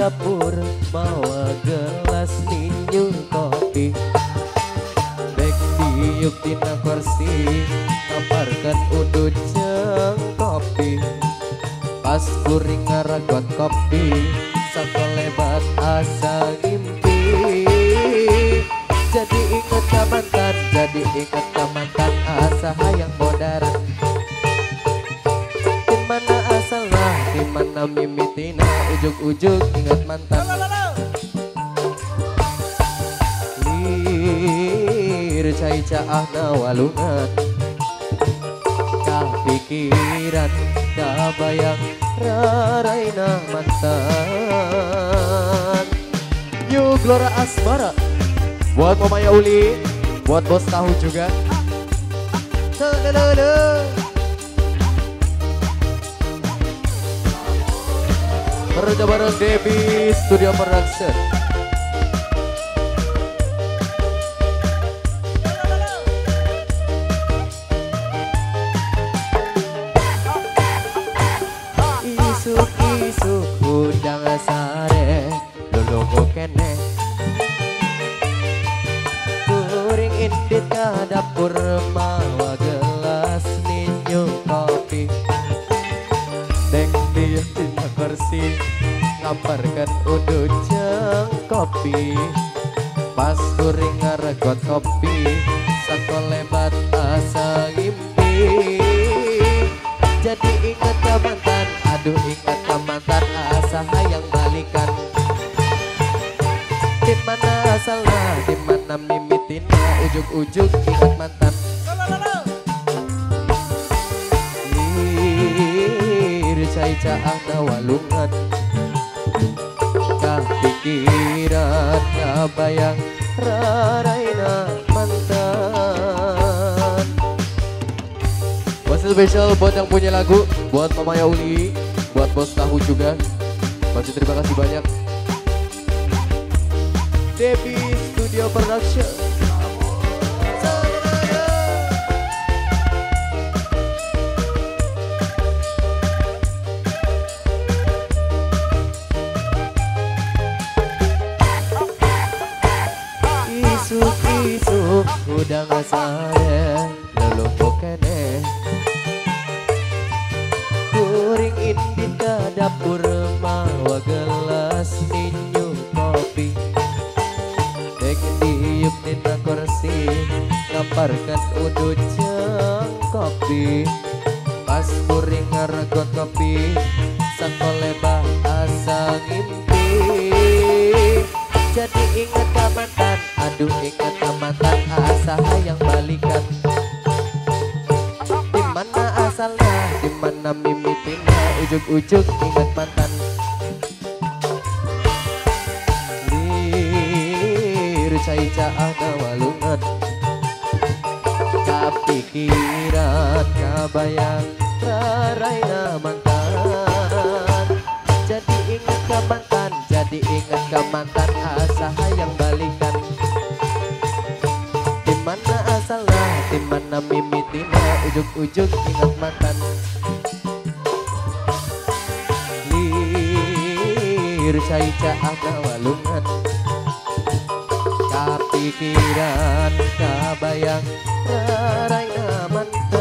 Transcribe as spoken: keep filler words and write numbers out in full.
dapur mawa gelas ninyu kopi. Dek tiup dina kursi kamparkan udut jeung kopi. Pas kuring ngaragot kopi sakolebat asa ngimpi. Jadi inget ka mantan, jadi inget ka mantan asa hayang modern. Dimana asalna, dimana mimitina, ujug-ujug inget mantan. Lir cai caahna walungan, kapikiran kabayang raraina mantan. New Glora Asmara buat Mama Yauli, buat bos tahu juga. Kerja bareng Debbie Studio Production. Isuk-isuk udang sare lulungu kene. Kuring indit ka dapur mawa gelas ninyu kopi. Dek tiup dina kursi ngamparkan udut jeung kopi. Pas kuring ngaregot kopi sakolebat asa ngimpi. Jadi inget ka mantan, aduh inget ka mantan asa hayang balikan. Dimana asalna, dimana mimitina, ujug-ujug inget mantan. Lir cai caahna walungan, kapikiran kabayang raraina mantan. Buat spesial buat yang punya lagu, buat Mama Yauli, buat bos tahu juga. Masih terima kasih banyak. Debbie Studio Production. Isuk-isuk udah gak sare lelumpuh kene. Kuring indit ka dapur mawa gelas ninyu kopi. Dek tiup dina kursi ngamparkan udut jeung kopi. Pas kuring ngaregot kopi sakolebat asa ngimpi. Jadi inget ka mantan, aduh inget ka mantan asa hayang balikan. Dimana asalna, dimana mimitina, ujug-ujug inget mantan. Lir cai caahna walungan, kapikiran kabayang raraina mantan. Jadi inget ka mantan, jadi inget ka mantan asa hayang balikan. Dimana asalna, dimana mimitina, ujug-ujug inget mantan. Lir cai caahna walungan, kapikiran kabayang raraina mantan.